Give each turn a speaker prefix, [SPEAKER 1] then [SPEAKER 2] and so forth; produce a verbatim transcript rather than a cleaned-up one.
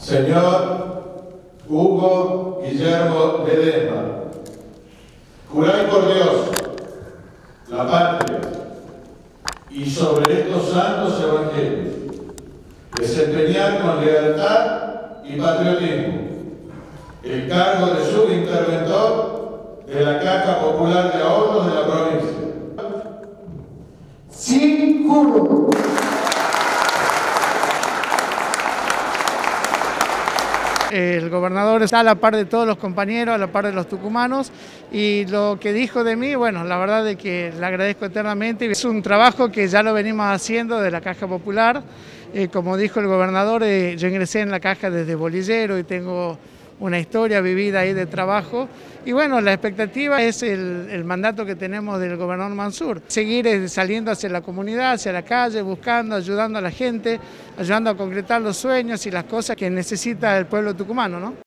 [SPEAKER 1] Señor Hugo Guillermo Ledesma, juráis por Dios, la patria y sobre estos santos evangelios desempeñar con lealtad y patriotismo el cargo de subinterventor de la Caja Popular de Ahorros de la provincia.
[SPEAKER 2] Sí, juro.
[SPEAKER 3] El gobernador está a la par de todos los compañeros, a la par de los tucumanos, y lo que dijo de mí, bueno, la verdad es que le agradezco eternamente. Es un trabajo que ya lo venimos haciendo de la Caja Popular. Eh, como dijo el gobernador, eh, yo ingresé en la Caja desde bolillero y tengo una historia vivida ahí de trabajo. Y bueno, la expectativa es el, el mandato que tenemos del gobernador Mansur. Seguir eh, saliendo hacia la comunidad, hacia la calle, buscando, ayudando a la gente, ayudando a concretar los sueños y las cosas que necesita el pueblo tucumano, ¿no?